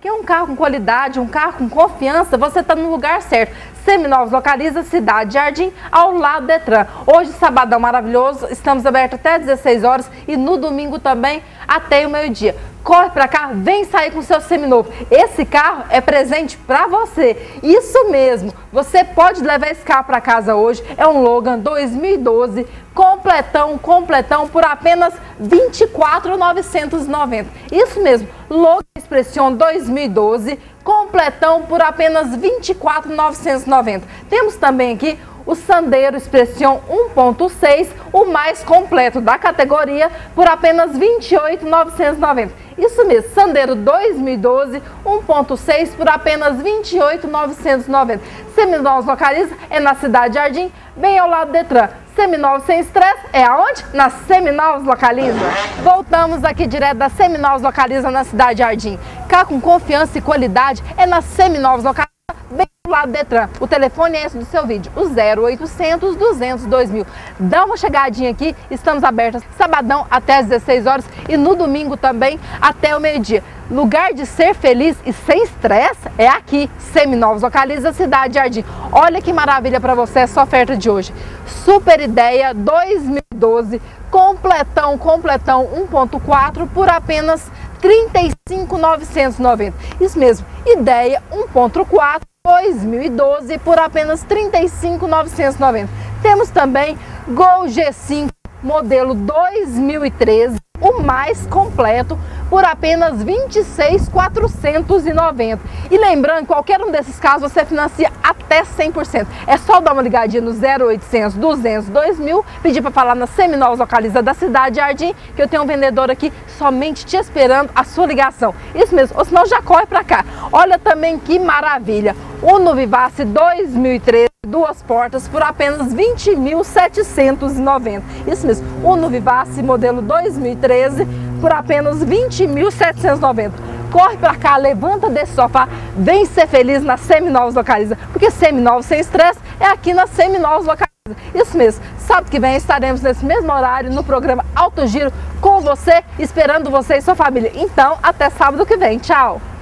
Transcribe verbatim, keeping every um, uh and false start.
Quer um carro com qualidade, um carro com confiança? Você está no lugar certo. Seminovos localiza Cidade Jardim, ao lado do Detran. Hoje, sabadão maravilhoso, estamos abertos até dezesseis horas e no domingo também até o meio-dia. Corre para cá, vem sair com o seu seminovo. Esse carro é presente para você. Isso mesmo, você pode levar esse carro para casa hoje. É um Logan dois mil e doze, completão, completão, por apenas vinte e quatro mil novecentos e noventa. Isso mesmo, Logan Expression dois mil e doze, completão por apenas vinte e quatro mil novecentos e noventa. Temos também aqui o Sandero Expression um ponto seis, o mais completo da categoria, por apenas vinte e oito mil novecentos e noventa. Isso mesmo, Sandero dois mil e doze, um ponto seis, por apenas vinte e oito mil novecentos e noventa. Seminovos localiza é na Cidade Jardim, bem ao lado do Detran. Seminovos sem estresse é aonde? Na Seminovos localiza. Voltamos aqui direto da Seminovos localiza na Cidade Jardim. Cá com confiança e qualidade é na Seminovos localiza, bem do lado do Detran. O telefone é esse do seu vídeo, o zero oitocentos, duzentos, dois mil. Dá uma chegadinha aqui, estamos abertos sabadão até às dezesseis horas e no domingo também até o meio-dia. Lugar de ser feliz e sem estresse é aqui, Seminovos localiza Cidade Jardim. Olha que maravilha para você essa oferta de hoje. Super Ideia dois mil e doze, completão, completão um ponto quatro por apenas trinta e cinco mil novecentos e noventa. Isso mesmo, Ideia um ponto quatro dois mil e doze por apenas trinta e cinco mil novecentos e noventa. Temos também Gol G cinco modelo dois mil e treze, o mais completo, por apenas vinte e seis mil quatrocentos e noventa. E lembrando, qualquer um desses casos você financia até cem por cento. É só dar uma ligadinha no zero oitocentos, duzentos, dois mil, pedir para falar na Seminovos localiza da Cidade Jardim, que eu tenho um vendedor aqui somente te esperando a sua ligação. Isso mesmo, ou senão já corre para cá. Olha também que maravilha, Uno Vivace dois mil e treze, duas portas, por apenas vinte mil setecentos e noventa. Isso mesmo, Uno Vivace modelo dois mil e treze por apenas vinte mil setecentos e noventa. Corre pra cá, levanta desse sofá, vem ser feliz na Seminovos localiza, porque Seminovos sem estresse é aqui na Seminovos localiza. Isso mesmo, sábado que vem estaremos nesse mesmo horário no programa Alto Giro com você, esperando você e sua família. Então, até sábado que vem. Tchau!